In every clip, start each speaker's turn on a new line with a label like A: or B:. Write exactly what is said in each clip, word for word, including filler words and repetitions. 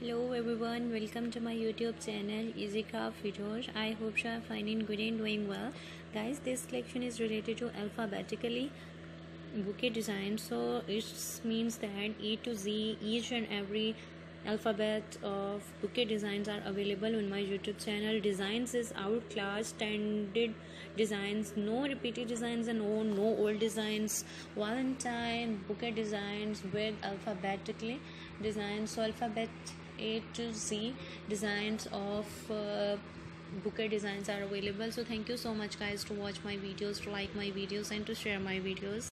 A: Hello everyone, welcome to my YouTube channel Easy Craft Videos. I hope you are finding good and doing well. Guys, this collection is related to alphabetically bouquet design. So it means that A to Z, each and every alphabet of bouquet designs are available on my YouTube channel. Designs is outclass, standard designs, no repeated designs and no, no old designs. Valentine bouquet designs with alphabetically designs. So alphabet A to Z designs of uh, bouquet designs are available. So thank you so much guys to watch my videos, to like my videos and to share my videos.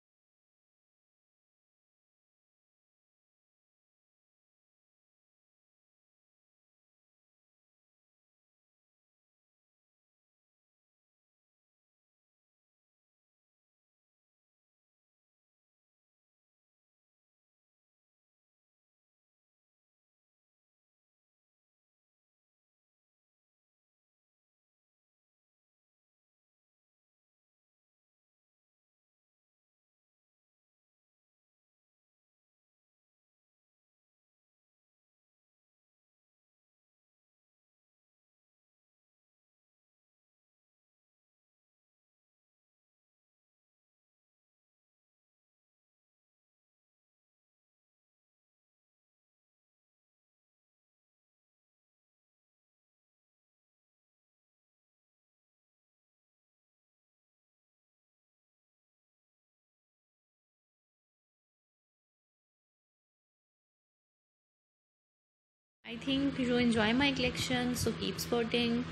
A: I think you enjoy my collection, so keep supporting.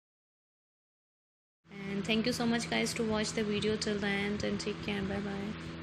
A: And thank you so much guys to watch the video till the end, and take care. Bye bye.